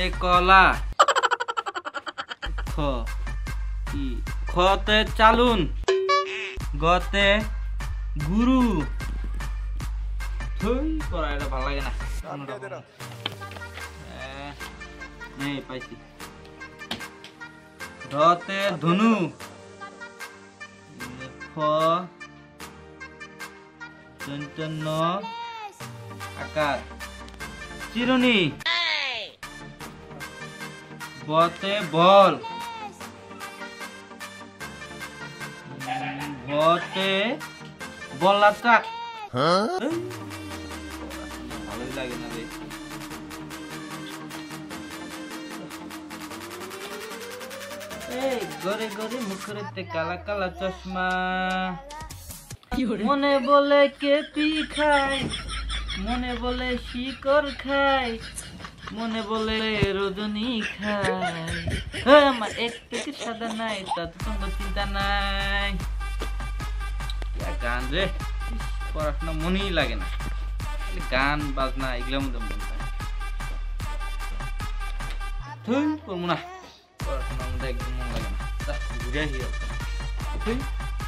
কলা খ কি খতে চালুন গতে গুরু থুই পড়া এটা ভালো লাগে না নেই পাইছি রতে ধনু ফ চৈতন্য আকার চিরুনি বতে বল বতে বলা চাক ভালোই লাগে না রে এই গরে গরে মুখরেতে কালা কালা চশমা মনে বলে কেপি খায় মনে বলে শিকড় খায় মনে বলে রজনী খায় আমার এক থেকে সাদা নাই তাতে তোমার চিন্তা নাই গান রে পড়াশোনা মনেই লাগে না গান বাজনা এগুলোর মধ্যে মন পায় তুই করবো না পড়াশোনার মধ্যে একদম মন লাগে না ঘুরে আসি তুই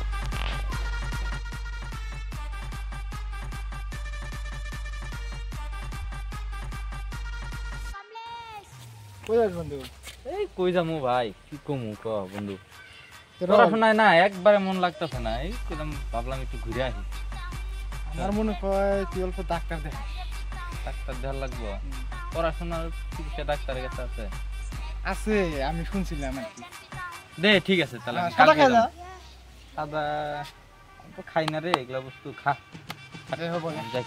এই কই যামু ভাই কি কমু ক বন্ধু পড়াশোনায় না একবারে মন লাগতেছে না এই ভাবলাম একটু ঘুরে আসি আমার মনে হয় তুই অল্প ডাক্তার দেখা ডাক্তার দেখার লাগবো পড়াশোনার চিকিৎসা ডাক্তারের কাছে আছে আছে আমি শুনছিলাম আর কি দে ঠিক আছে তাহলে সাদা খাই না সাদা তো খাই না রে এগুলা বস্তু খা হবে না যাই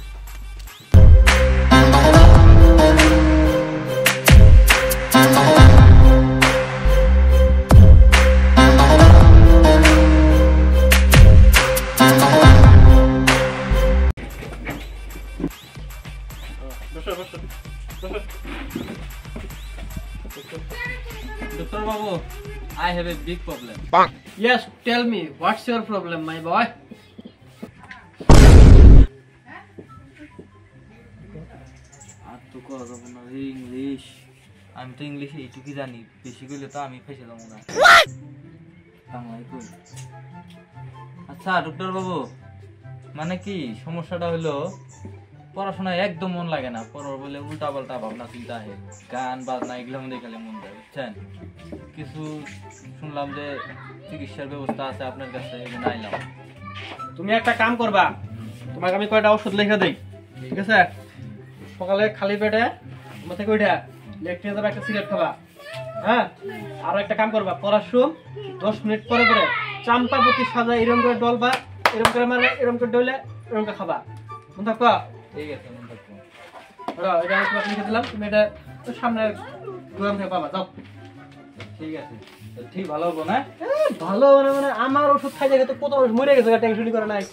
Dr. Babu, I have a big problem. Yes, tell me, what's your problem, my boy? আর তো কথা যাবো না রে ইংলিশ আমি তো ইংলিশে এইটুকুই জানি বেশি করলে তো আমি ফেসে যাবো না বাংলায় কই আচ্ছা ডক্টর বাবু মানে কি সমস্যাটা হলো পড়াশোনায় একদম মন লাগে না পড়ার বলে উল্টা পাল্টা ভাবনা চিন্তা আহে গান বাজনা এগুলোর মধ্যে খেলে মন যায় বুঝছেন কিছু শুনলাম যে চিকিৎসার ব্যবস্থা আছে আপনার কাছে এই জন্য আইলাম তুমি একটা কাম করবা তোমাকে আমি কয়টা ওষুধ লিখে দেই ঠিক আছে সকালে খালি পেটে মাথা কইটা লেকটে যাবে একটা সিগারেট খাবা হ্যাঁ আর একটা কাম করবা পড়ার সময় 10 মিনিট পরে পরে চাম্পাপতি সাজা এরকম করে ডলবা এরকম করে মানে এরকম করে ডলে এরকম করে খাবা মন থাকবা ঠিক আছে মন থাকবো এটা আমি তোমাকে লিখে দিলাম তুমি এটা সামনে দোকান থেকে পাবা যাও ঠিক আছে ঠিক ভালো হবো না ভালো মানে আমার ওষুধ খাই দেখে তো কত মানুষ মরে গেছে টেনশনই করে নাই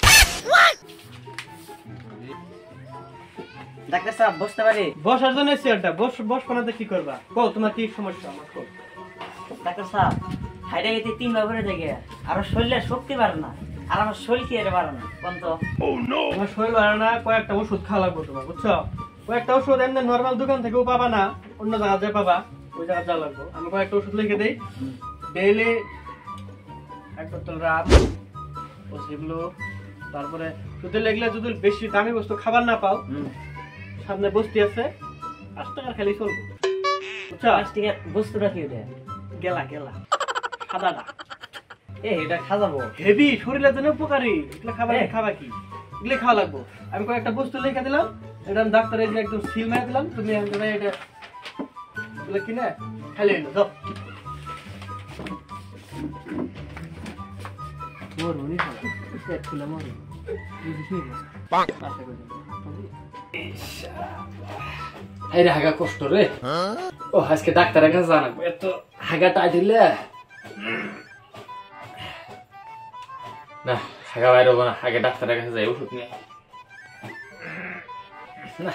ডাক্তার সাহেব বসতে পারি বসার জন্য চেয়ারটা বস কোনাতে কি করবা কও তোমার কি সমস্যা আমার কও ডাক্তার সাহেব হাইডা গেতে 3 বার করে দেখে আর শরীরের শক্তি বাড়ে না আর আমার শরীর কি এর বাড়ে না কোন তো তোমার শরীর বাড়ে না কয়েকটা ওষুধ খাওয়া লাগবে তোমার বুঝছো কয়েকটা ওষুধ এমনি নরমাল দোকান থেকেও পাবা না অন্য জায়গা যায় পাবা ওই জায়গা যা লাগবে আমি কয়েকটা ওষুধ লিখে দেই ডেইলি এক বোতল রাত পসিবল তারপরে শুধু লেগলে যদি বেশি দামি বস্তু খাবার না পাও সামনে বস্তি আছে 5 টাকার খালি চলবে বুঝছো 5 টাকা বস্তুটা কি ওটা গেলা সাদাটা এটা খাওয়াবো হেভি শরীরের জন্য উপকারী এগুলো খাবা কি এগুলো খাওয়া লাগবে আমি কয়েকটা বস্তু লিখে দিলাম এটা আমি ডাক্তারের যে একদম সিল মেরে দিলাম তুমি এটা এগুলো কিনে খাইলে এলো যাও তোর মনি খাওয়া পেট ফুলে মরে হাইরে হাগা কষ্ট রে ও আজকে ডাক্তারের কাছে জানাবো এত হাগা টাইটিলে না হাগা বাইরে হবো না আগে ডাক্তারের কাছে যাই ওষুধ নিয়ে না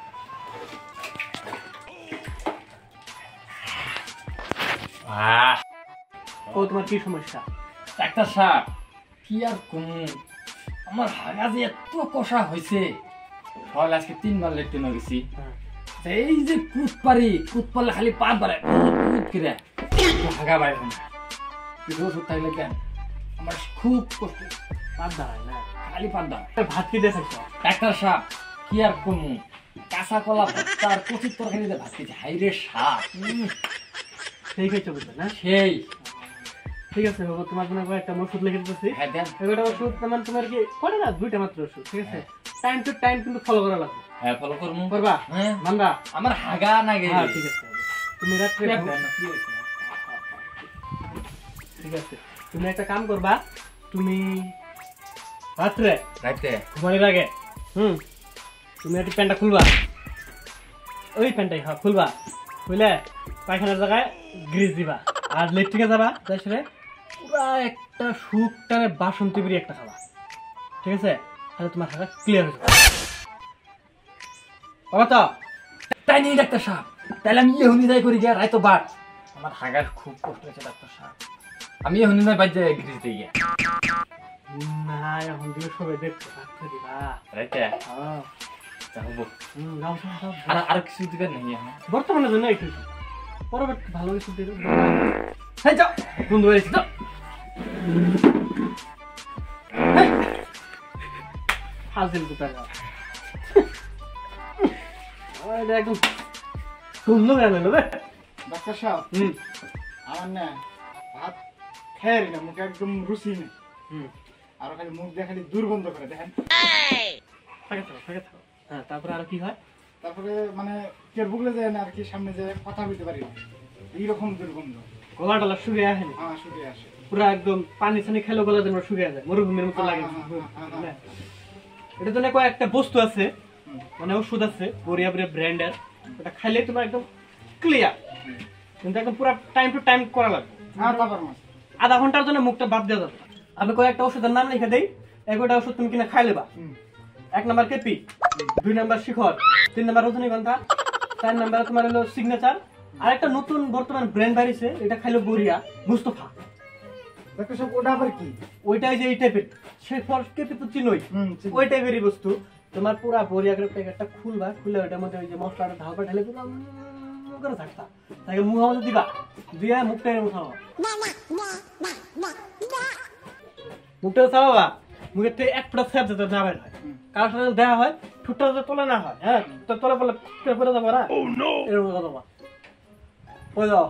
ও তোমার কি সমস্যা ডাক্তার সাহেব কি আর কোন আমার হাগা যে এত কষা হয়েছে সকালে আজকে 3 বার লেট্রিন গেছি এই যে কুত পারলে খালি পা ধরে কিরে হাগা বাইর হয় না কিন্তু ওষুধ থাকলে কেন আমার খুব কষ্ট পাত দাঁড়ায় না খালি পা ধরে ভাত কি দিয়ে থাকছো ডাক্তার সাহেব কি আর কমু কাঁচা কলা ভর্তা আর কচির তরকারি দিয়ে ভাত খেয়েছি হাইরে সাপ সেই খাইছো বুঝলে না সেই ঠিক আছে বাবু তোমার জন্য একটা ওষুধ লিখে দিতেছি হ্যাঁ দেন এগুলো ওষুধ মানে তোমার কি করে না 2টা মাত্র ওষুধ ঠিক আছে টাইম টু টাইম কিন্তু ফলো করা লাগবে হ্যাঁ ফলো করবো করবা হ্যাঁ মানবা আমার হাগা না গে হ্যাঁ ঠিক আছে তুমি রাত্রে ঠিক আছে তুমি একটা কাম করবা তুমি রাত্রে রাইতে ঘুমানোর আগে তুমি একটা প্যান্টটা খুলবা ওই প্যান্টটাই হ্যাঁ খুলবা খুলে পায়খানার জায়গায় গ্রিজ দিবা আর লেট্রিনে যাবা তারপরে পুরা একটা সুপ টানে বাসন্তী বিড়ি একটা খাবা ঠিক আছে তাহলে তোমার হাগা ক্লিয়ার হয়ে যাবে বাবা তো তাই নেই ডাক্তার সাহেব তাহলে আমি এহুনি যাই করি গিয়া রাইতো বাট আমার হাগার খুব কষ্ট হয়েছে ডাক্তার সাহেব আমি এহুনি যাই বাদ যাই গ্রিজ দিয়ে গিয়া না এখন দিয়ে সবাই দেখতে রাখতে দিবা রাইতে হ্যাঁ যাবো গাও সব আর কিছু দিবেন নাকি এখন বর্তমানের জন্য একটু পরবর্তী ভালো কিছু দিয়ে হ্যাঁ যাও বন্ধু বাড়ি যাও হাজিল কোথায় যাও এটা একদম সুন্দর গেল রে ডাক্তার সাহেব আমার না ভাত খেয়ে না মুখে একদম রুচি নেই আর খালি মুখ দিয়ে খালি দুর্গন্ধ করে দেখেন থাকে থাকো হ্যাঁ তারপরে আর কি হয় তারপরে মানে কেউ বুকলে যায় না আর কি সামনে যে কথা বলতে পারি না এইরকম দুর্গন্ধ গলা টলা শুকিয়ে আসেনি হ্যাঁ শুকিয়ে আসে পুরো একদম পানি ছানি খেলে গলা যেন শুকিয়ে যায় মরুভূমির মতো লাগে এটা তো না কয়েকটা বস্তু আছে মানে ওষুধ আছে বড়িয়া ব্র্যান্ডের ওটা খাইলে তোমার একদম ক্লিয়ার কিন্তু একদম পুরো টাইম টু টাইম করা লাগবে হ্যাঁ তারপর মাস আধা ঘন্টার জন্য মুখটা বাদ দেওয়া যাবে আমি কয়েকটা ওষুধের নাম লিখে দেই একটা ওষুধ তুমি কিনা খাই লেবা 1 number KP 2 number Shikhar 3 number Rajnigandha 4 number তোমার হলো সিগনেচার আর একটা নতুন বর্তমান ব্র্যান্ড বাড়িছে এটা খাইলো বড়িয়া মুস্তফা ডাক্তার সাহেব ওটা আবার কি ওইটাই যে এই টাইপের সে ফর কেপি তো চিনোই ওই টাইপেরই বস্তু তোমার পুরা বড়িয়া করে প্যাকেটটা খুলবা খুলে ওটার মধ্যে ওই যে মশলাটা ঢালবা ঢেলে পুরো করে থাকতা তাকে মুখের মধ্যে দিবা দিয়ে মুখটা এর উঠাও মুখটা চাবাবা মুখের থেকে এক ফোঁটা স্যাপ যাতে না বের হয় কারোর সাথে দেওয়া হয় ঠুটটা যাতে তোলা না হয় হ্যাঁ তো তোলা পড়লে পড়ে যাবো না এরকম কথা বা ওই যাও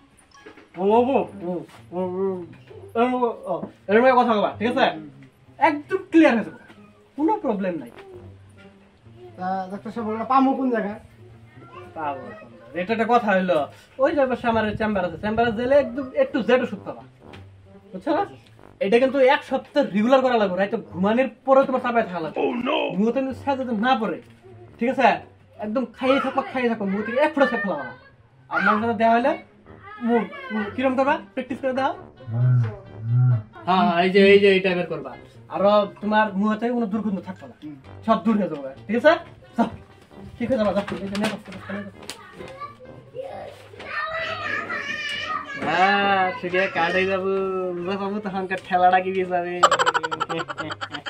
এরকম কথা বলবা ঠিক আছে একদম ক্লিয়ার হয়ে যাবে কোনো প্রবলেম নাই ডাক্তার সাহেব ওটা পামো কোন জায়গায় এটা একটা কথা হইলো ওই যে পাশে আমার চেম্বার আছে চেম্বারে গেলে একদম একটু জেড ওষুধ পাবা বুঝছো না এটা কিন্তু 1 সপ্তাহ রেগুলার করা লাগবে রাইতো ঘুমানোর পরে তোমার চাপায় থাকা লাগবে মুহূর্তে কিন্তু সাজা না পড়ে ঠিক আছে একদম খাইয়ে থাকো মুহূর্তে 1 ফোঁটা খেয়ে ফেলাবা না আর মানুষের দেওয়া হলে কিরম করবা প্র্যাকটিস করে দাও হ্যাঁ এই যে এই টাইপের করবা আর তোমার মুখে থেকে কোনো দুর্গন্ধ থাকবে না সব দূর হয়ে যাবে ঠিক আছে ঠিক আছে যাবা হ্যাঁ শুকিয়ে কাটাই যাবো তখনকার ঠেলাটা কি যাবে